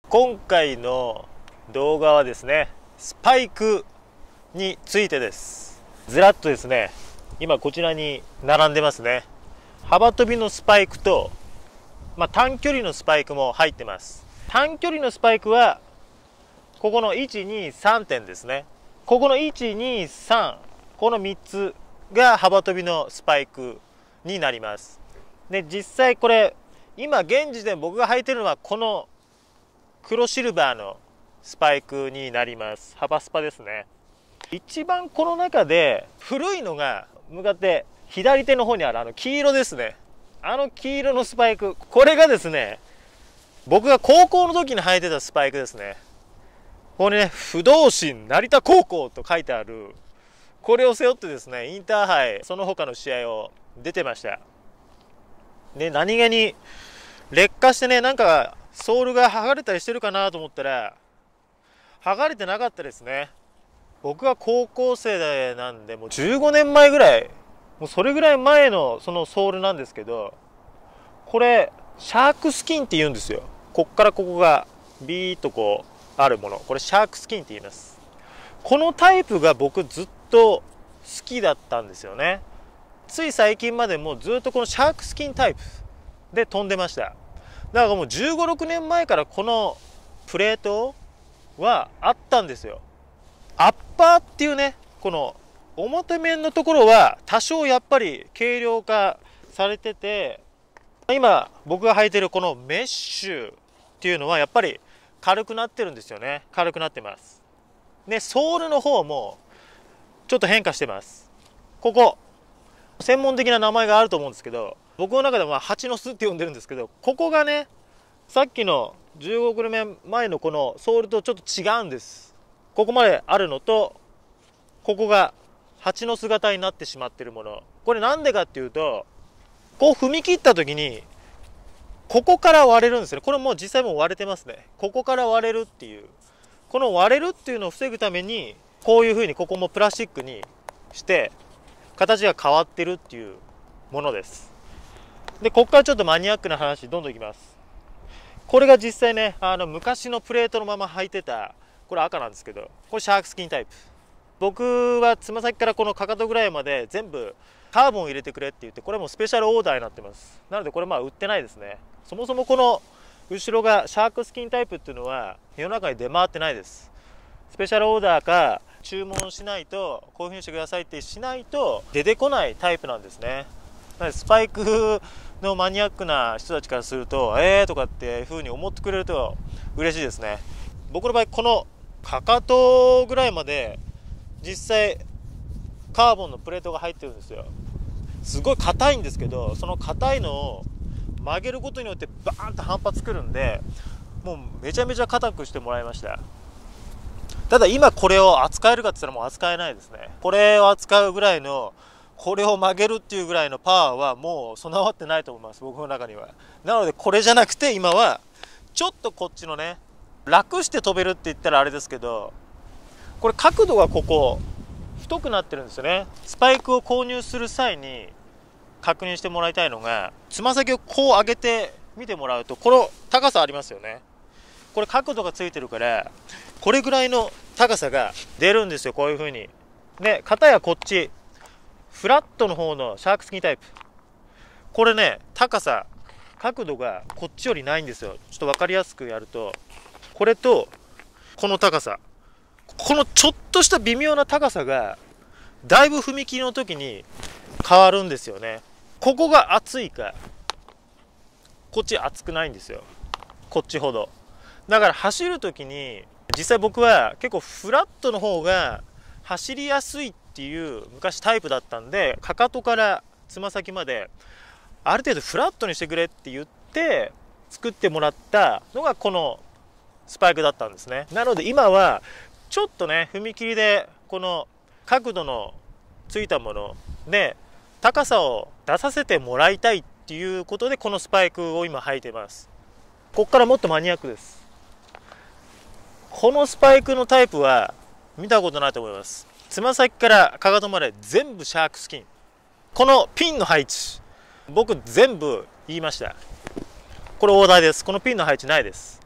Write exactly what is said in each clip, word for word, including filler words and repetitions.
今回の動画はですね、スパイクについてです。ずらっとですね、今こちらに並んでますね。幅跳びのスパイクと、まあ、短距離のスパイクも入ってます。短距離のスパイクはここのいち、に、さんてんですね。ここのいち、に、さん、このみっつが幅跳びのスパイクになります。で、実際これ今現時点僕が履いてるのはこの黒シルバーのスパイクになります。幅スパですね。一番この中で古いのが向かって左手の方にあるあの黄色ですね。あの黄色のスパイク、これがですね、僕が高校の時に履いてたスパイクですね。これね、不動心成田高校と書いてある、これを背負ってですね、インターハイその他の試合を出てました。で、何気に劣化してね、なんかソールが剥がれたりしてるかなと思ったら剥がれてなかったですね。僕が高校生なんでもうじゅうごねんまえぐらい、もうそれぐらい前のそのソールなんですけど、これシャークスキンって言うんですよ。こっからここがビーッとこうあるもの、これシャークスキンって言います。このタイプが僕ずっと好きだったんですよね。つい最近までもずっとこのシャークスキンタイプで飛んでました。だからもうじゅうご、ろくねんまえからこのプレートはあったんですよ。アッパーっていうね、この表面のところは多少やっぱり軽量化されてて、今僕が履いてるこのメッシュっていうのはやっぱり軽くなってるんですよね。軽くなってます。で、ソールの方もちょっと変化してます。ここ専門的な名前があると思うんですけど、僕の中では蜂の巣って呼んでるんですけど、ここがね、さっきのじゅうごねんまえのこのソールとちょっと違うんです。ここまであるのと、ここが蜂の巣型になってしまっているもの。これなんでかっていうと、こう踏み切った時にここから割れるんですね。これもう実際もう割れてますね。ここから割れるっていう、この割れるっていうのを防ぐためにこういうふうにここもプラスチックにして形が変わってるっていうものです。で、ここからちょっとマニアックな話どんどんいきます。これが実際ね、あの昔のプレートのまま履いてた、これ赤なんですけど、これシャークスキンタイプ。僕はつま先からこのかかとぐらいまで全部カーボンを入れてくれって言って、これもスペシャルオーダーになってます。なのでこれまあ売ってないですね。そもそもこの後ろがシャークスキンタイプっていうのは世の中に出回ってないです。スペシャルオーダーか注文しないと、こういうふうにしてくださいってしないと出てこないタイプなんですね。なのでスパイクのマニアックな人たちからすると、えーとかっていうふうに思ってくれると嬉しいですね。僕の場合このかかとぐらいまで実際カーボンのプレートが入ってるんですよ。すごい硬いんですけど、その硬いのを曲げることによってバーンと反発くるんで、もうめちゃめちゃ硬くしてもらいました。ただ今これを扱えるかって言ったらもう扱えないですね。これを扱うぐらいの、これを曲げるっていうぐらいのパワーはもう備わってないと思います、僕の中には。なのでこれじゃなくて、今はちょっとこっちのね、楽して飛べるって言ったらあれですけど、これ角度がここ太くなってるんですよね。スパイクを購入する際に確認してもらいたいのが、つま先をこう上げて見てもらうと、この高さありますよね。これ角度がついてるから、これぐらいの高さが出るんですよ、こういう風に。で、片やこっちフラットの方のシャークスキンタイプ、これね、高さ角度がこっちよりないんですよ。ちょっと分かりやすくやると、これとこの高さ、このちょっとした微妙な高さがだいぶ踏み切りの時に変わるんですよね。ここが厚いか、こっち厚くないんですよ、こっちほど。だから走る時に実際僕は結構フラットの方が走りやすいっていう昔タイプだったんで、かかとからつま先まである程度フラットにしてくれって言って作ってもらったのがこのスパイクだったんですね。なので今はちょっとね、踏切でこの角度のついたもので高さを出させてもらいたいっていうことで、このスパイクを今履いてます。ここからもっとマニアックです。このスパイクのタイプは見たことないと思います。つま先からかかとまで全部シャークスキン。このピンの配置、僕全部言いました。これオーダーです。このピンの配置ないです。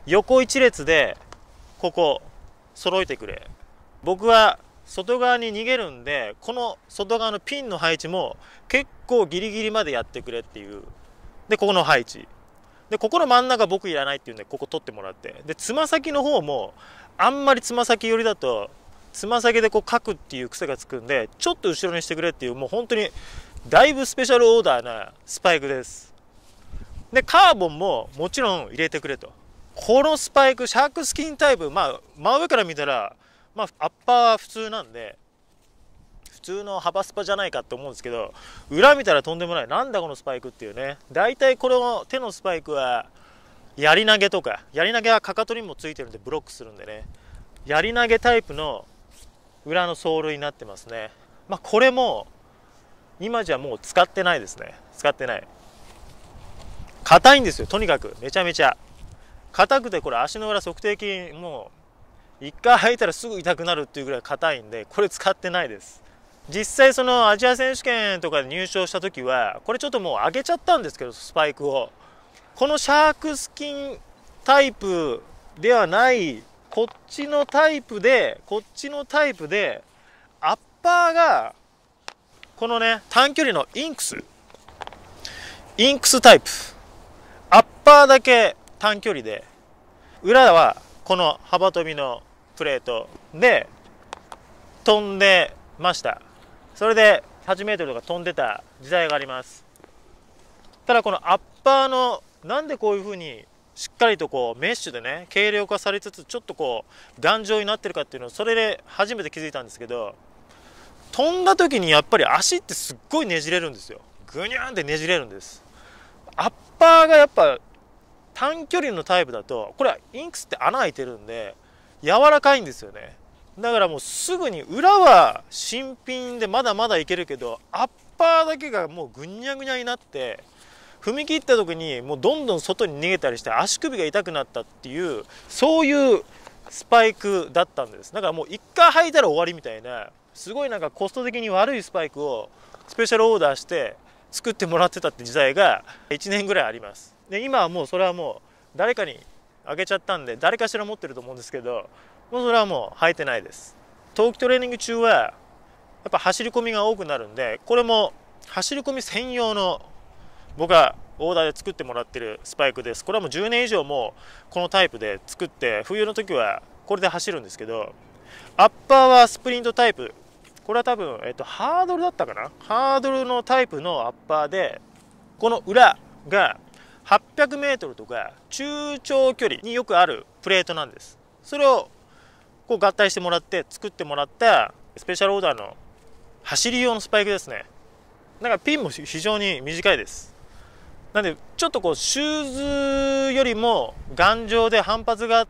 横一列でここ揃えてくれ。僕は外側に逃げるんで、この外側のピンの配置も結構ギリギリまでやってくれっていう。でここの配置で、ここの真ん中僕いらないっていうんで、ここ取ってもらって、でつま先の方もあんまりつま先寄りだとつま先でこう書くっていう癖がつくんで、ちょっと後ろにしてくれっていう、もう本当にだいぶスペシャルオーダーなスパイクです。でカーボンももちろん入れてくれと。このスパイクシャークスキンタイプ、まあ真上から見たら、まあ、アッパーは普通なんで普通の幅スパじゃないかって思うんですけど、裏見たらとんでもない、なんだこのスパイクっていうね。だいたいこの手のスパイクはやり投げとか、やり投げはかかとにもついてるんでブロックするんでね、やり投げタイプの裏のソールになってますね。まあこれも今じゃもう使ってないですね。使ってない。硬いんですよ、とにかくめちゃめちゃ硬くて、これ足の裏測定筋もう一回履いたらすぐ痛くなるっていうぐらい硬いんで、これ使ってないです。実際そのアジア選手権とかで入賞した時はこれちょっともう上げちゃったんですけど、スパイクをこのシャークスキンタイプではないこっちのタイプでこっちのタイプでアッパーがこのね短距離のインクスインクスタイプ、アッパーだけ短距離で裏はこの幅跳びのプレートで飛んでました。それではちメートルとか飛んでた時代があります。ただこのアッパーのなんでこういうふうにしっかりとこうメッシュでね軽量化されつつちょっとこう頑丈になってるかっていうのをそれで初めて気づいたんですけど、飛んだ時にやっぱり足ってすっごいねじれるんですよ。グニャンってねじれるんです。アッパーがやっぱ短距離のタイプだと、これはインクスって穴開いてるんで柔らかいんですよね。だからもうすぐに裏は新品でまだまだいけるけど、アッパーだけがもうぐにゃぐにゃになって踏み切った時にもうどんどん外に逃げたりして足首が痛くなったっていう、そういうスパイクだったんです。だからもう一回履いたら終わりみたいな、すごいなんかコスト的に悪いスパイクをスペシャルオーダーして作ってもらってたって時代がいちねんぐらいあります。で今はもうそれはもう誰かにあげちゃったんで、誰かしら持ってると思うんですけど、もうそれはもう履いてないです。冬季トレーニング中はやっぱ走り込みが多くなるんで、これも走り込み専用の僕がオーダーで作ってもらってるスパイクです。これはもうじゅうねん以上もこのタイプで作って、冬の時はこれで走るんですけど、アッパーはスプリントタイプ、これは多分、えっと、ハードルだったかな、ハードルのタイプのアッパーで、この裏がはっぴゃくメートルとか中長距離によくあるプレートなんです。それをこう合体してもらって作ってもらったスペシャルオーダーの走り用のスパイクですね。だからピンも非常に短いです。なんでちょっとこうシューズよりも頑丈で反発があって、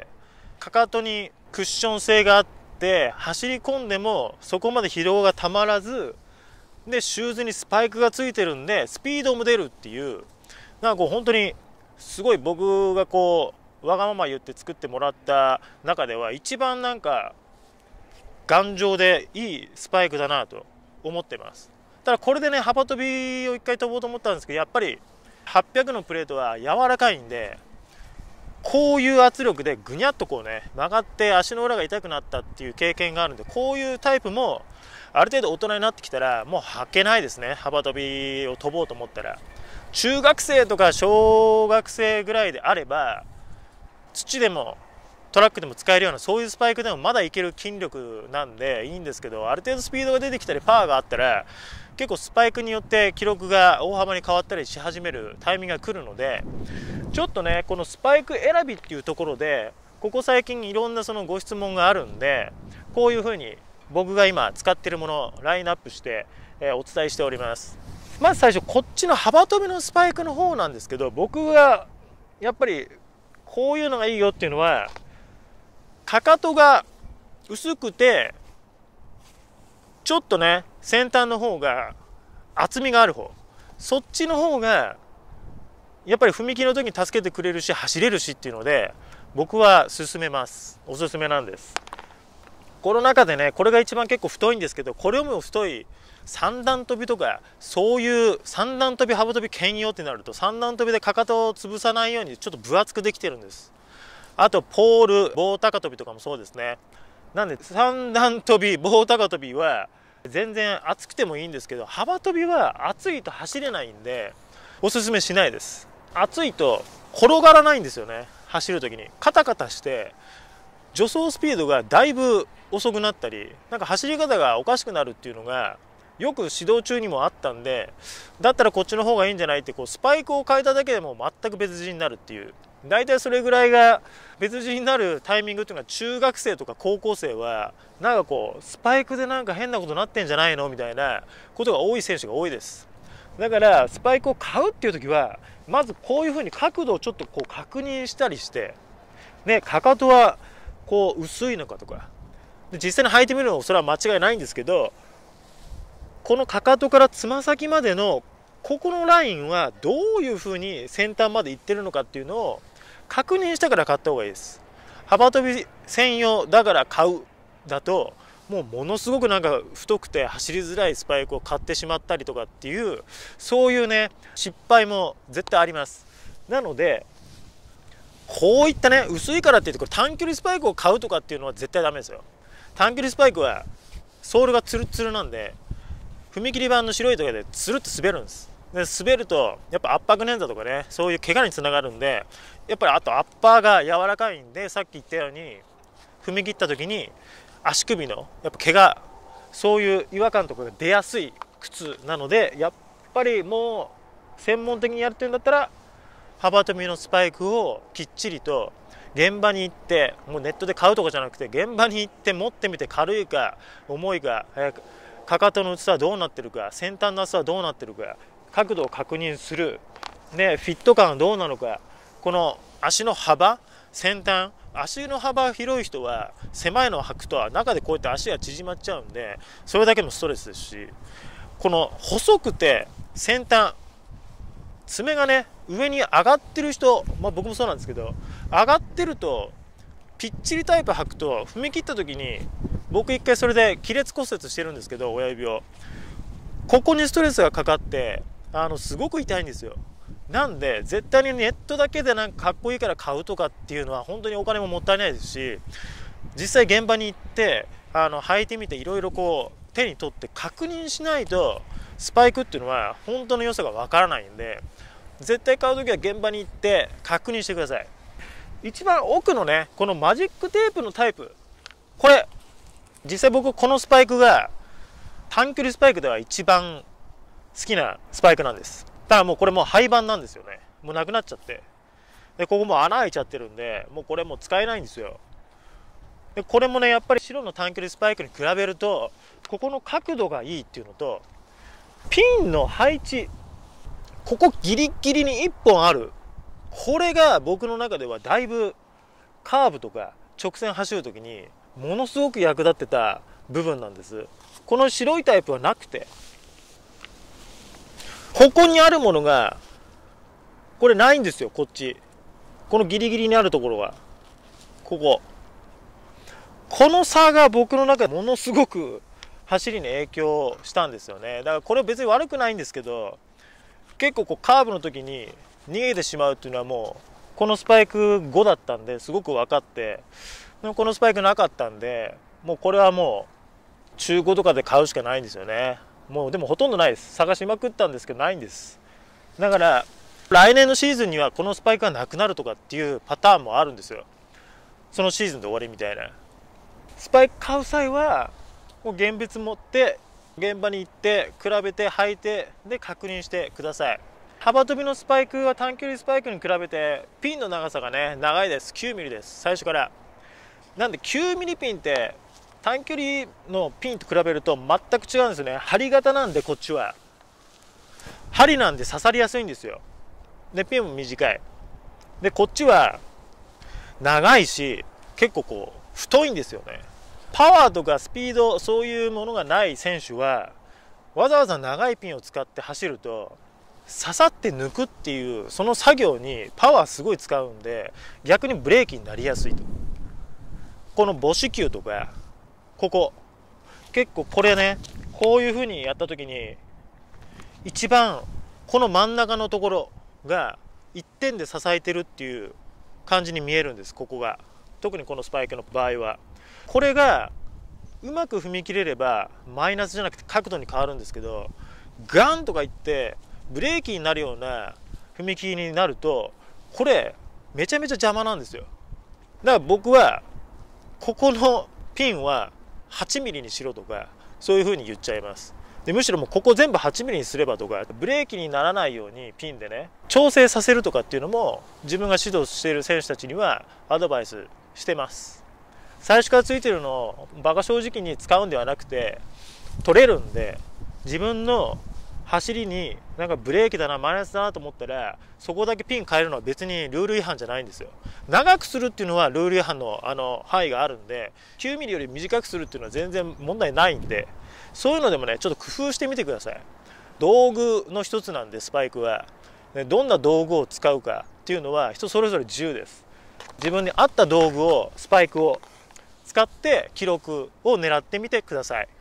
かかとにクッション性があって、走り込んでもそこまで疲労がたまらず、でシューズにスパイクがついてるんでスピードも出るっていう、なんかこう本当にすごい僕がこうわがまま言って作ってもらった中では一番なんか頑丈でいいスパイクだなと思ってます。ただこれでね幅跳びを一回飛ぼうと思ったんですけど、やっぱりはっぴゃくのプレートは柔らかいんで、こういう圧力でぐにゃっとこうね曲がって足の裏が痛くなったっていう経験があるんで、こういうタイプもある程度大人になってきたらもう履けないですね。幅跳びを飛ぼうと思ったら、中学生とか小学生ぐらいであれば土でもトラックでも使えるようなそういうスパイクでもまだいける筋力なんでいいんですけど、ある程度スピードが出てきたりパワーがあったら結構スパイクによって記録が大幅に変わったりし始めるタイミングが来るので、ちょっとねこのスパイク選びっていうところでここ最近いろんなそのご質問があるんで、こういうふうに僕が今使っているものをラインナップして、えー、お伝えしております。まず最初こっちの幅跳びのスパイクの方なんですけど、僕がやっぱりこういうのがいいよっていうのは、かかとが薄くてちょっとね先端の方が厚みがある方、そっちの方がやっぱり踏み切りの時に助けてくれるし走れるしっていうので僕は勧めます。おすすめなんです。この中でねこれが一番結構太いんですけど、これよりも太い三段跳びとかそういう三段跳び幅跳び兼用ってなると、三段跳びでかかとを潰さないようにちょっと分厚くできてるんです。 あとポール棒高跳びとかもそうですね。なんで三段跳び棒高跳びは全然暑くてもいいんですけど、幅跳びは暑いと走れないんでおすすめしないです。暑いと転がらないんですよね。走る時にカタカタして助走スピードがだいぶ遅くなったり、なんか走り方がおかしくなるっていうのがよく指導中にもあったんで、だったらこっちの方がいいんじゃないって、こうスパイクを変えただけでも全く別人になるっていう、大体それぐらいが別人になるタイミングっていうのは、中学生とか高校生はなんかこうスパイクでなんか変なことになってんじゃないのみたいなことが多い選手が多いです。だからスパイクを買うっていう時はまずこういうふうに角度をちょっとこう確認したりして、ね、かかとはこう薄いのかとか、で実際に履いてみるのもそれは間違いないんですけど、このかかとからつま先までのここのラインはどういうふうに先端まで行ってるのかっていうのを確認してから買った方がいいです。幅跳び専用だから買うだと、もうものすごくなんか太くて走りづらいスパイクを買ってしまったりとかっていう、そういうね失敗も絶対あります。なのでこういったね薄いからって言ってこれ短距離スパイクを買うとかっていうのは絶対ダメですよ。短距離スパイクはソールがツルツルなんで、踏切板の白いところでツルッと滑るんです。で滑るとやっぱ圧迫捻挫とかね、そういう怪我につながるんで、やっぱりあとアッパーが柔らかいんで、さっき言ったように踏み切った時に足首のやっぱ怪我、そういう違和感とかが出やすい靴なので、やっぱりもう専門的にやるっていうんだったら幅跳びのスパイクをきっちりと現場に行って、もうネットで買うとかじゃなくて現場に行って持ってみて、軽いか重いか、かかとの厚さはどうなってるか、先端の厚さはどうなってるか、角度を確認する、ね、フィット感はどうなのか、この足の幅、先端、足の幅が広い人は狭いのを履くと中でこうやって足が縮まっちゃうんで、それだけのストレスですし、この細くて先端、爪がね上に上がってる人、まあ、僕もそうなんですけど、上がってるとぴっちりタイプ履くと踏み切った時に、僕一回それで亀裂骨折してるんですけど、親指をここにストレスがかかってあのすごく痛いんですよ。なんで絶対にネットだけでなんかかっこいいから買うとかっていうのは本当にお金ももったいないですし、実際現場に行ってあの履いてみていろいろこう手に取って確認しないとスパイクっていうのは本当の良さがわからないんで、絶対買う時は現場に行って確認してください。一番奥のねこのマジックテープのタイプ、これ実際僕このスパイクが短距離スパイクでは一番好きなスパイクなんです。ただもうこれもう廃盤なんですよね。もうなくなっちゃって、でここも穴開いちゃってるんで、もうこれもう使えないんですよ。でこれもねやっぱり白の短距離スパイクに比べるとここの角度がいいっていうのと、ピンの配置、ここギリギリにいっぽんある、これが僕の中ではだいぶカーブとか直線走る時にものすごく役立ってた部分なんです。この白いタイプはなくて、ここにあるものがこれないんですよ。こっちこのギリギリにあるところがここ、この差が僕の中でものすごく走りに影響したんですよね。だからこれ別に悪くないんですけど、結構こうカーブの時に逃げてしまうっていうのはもうこのスパイクごだったんですごく分かって、でもこのスパイクなかったんで、もうこれはもう中古とかで買うしかないんですよね。もうでもほとんどないです。探しまくったんですけどないんです。だから来年のシーズンにはこのスパイクがなくなるとかっていうパターンもあるんですよ。そのシーズンで終わりみたいな。スパイク買う際はもう現物持って現場に行って比べて履いてで確認してください。幅跳びのスパイクは短距離スパイクに比べてピンの長さがね長いです。きゅうミリです、最初から。なんできゅうミリピンって短距離のピンと比べると全く違うんですよね。針型なんで、こっちは針なんで刺さりやすいんですよ。でピンも短いで、こっちは長いし結構こう太いんですよね。パワーとかスピード、そういうものがない選手はわざわざ長いピンを使って走ると刺さって抜くっていうその作業にパワーすごい使うんで、逆にブレーキになりやすいと。この母子球とかここ結構これね、こういう風にやった時に一番この真ん中のところがいってんで支えてるっていう感じに見えるんです。ここが特にこのスパイクの場合はこれがうまく踏み切れればマイナスじゃなくて角度に変わるんですけど、ガンとかいってブレーキになるような踏み切りになるとこれめちゃめちゃ邪魔なんですよ。だから僕はここのピンははちミリにしろとかそういう風に言っちゃいます。でむしろもうここ全部はちミリにすればとか、ブレーキにならないようにピンでね調整させるとかっていうのも自分が指導している選手たちにはアドバイスしてます。最初からついてるのをバカ正直に使うんではなくて、取れるんで自分の走りになんかブレーキだなマイナスだなと思ったらそこだけピン変えるのは別にルール違反じゃないんですよ。長くするっていうのはルール違反のあの範囲があるんで、きゅうミリより短くするっていうのは全然問題ないんで、そういうのでもねちょっと工夫してみてください。道具の一つなんでスパイクはどんな道具を使うかっていうのは人それぞれ自由です。自分に合った道具をスパイクを使って記録を狙ってみてください。